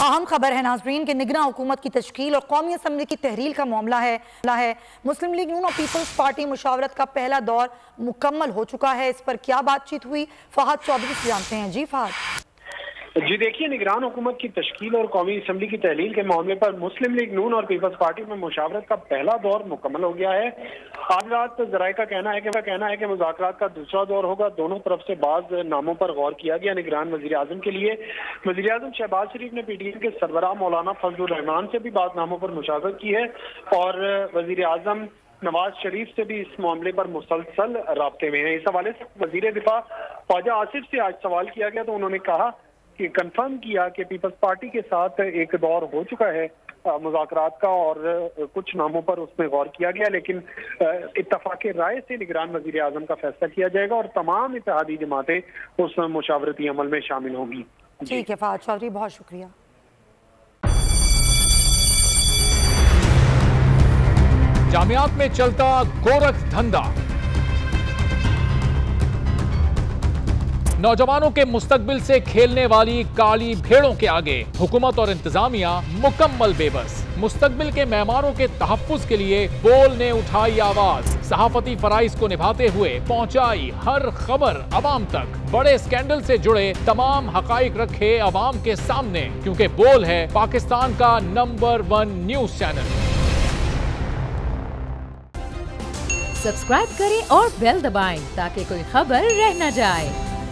अहम खबर है नाजरीन के निगरान हुकूमत की तश्कील और कौमी असम्बली की तहरील का मामला है। मुस्लिम लीग नून और पीपल्स पार्टी मुशावरत का पहला दौर मुकम्मल हो चुका है। इस पर क्या बातचीत हुई, फहद चौधरी से जानते हैं। जी फहद। जी देखिए, निगरान हुकूमत की तश्कील और कौमी असम्बली की तहलील के मामले पर मुस्लिम लीग नून और पीपल्स पार्टी में मुशावरत का पहला दौर मुकम्मल हो गया है। आज रात जराये का कहना है कि मुज़ाकरात का दूसरा दौर होगा। दोनों तरफ से बाज नामों पर गौर किया गया। निगरान वज़ीर आज़म के लिए वज़ीर आज़म शहबाज शरीफ ने PTM के सरबराह मौलाना फजलुर रहमान से भी बाज नामों पर मुशावरत की है और वज़ीर आज़म नवाज शरीफ से भी इस मामले पर मुसलसल राब्ते में है। इस हवाले से वज़ीर दिफा ख्वाजा आसिफ से आज सवाल किया गया तो उन्होंने कहा कि कंफर्म किया कि पीपल्स पार्टी के साथ एक दौर हो चुका है मुज़ाकरात का और कुछ नामों पर उसमें गौर किया गया, लेकिन इत्तफाक राय से निगरान वज़ीर आज़म का फैसला किया जाएगा और तमाम इत्तेहादी जमातें उस मुशावरती अमल में शामिल होंगी। ठीक है फहद चौधरी, बहुत शुक्रिया। जामियात में चलता गोरख धंधा, नौजवानों के मुस्तकबिल से खेलने वाली काली भेड़ों के आगे हुकूमत और इंतजामिया मुकम्मल बेबस। मुस्तकबिल के मेहमानों के तहफ्फुज के लिए बोल ने उठाई आवाज, सहाफती फराइज को निभाते हुए पहुंचाई हर खबर अवाम तक। बड़े स्कैंडल से जुड़े तमाम हकाइक रखे अवाम के सामने, क्योंकि बोल है पाकिस्तान का नंबर 1 न्यूज चैनल। सब्सक्राइब करें और बेल दबाएं ताकि कोई खबर रह न जाए।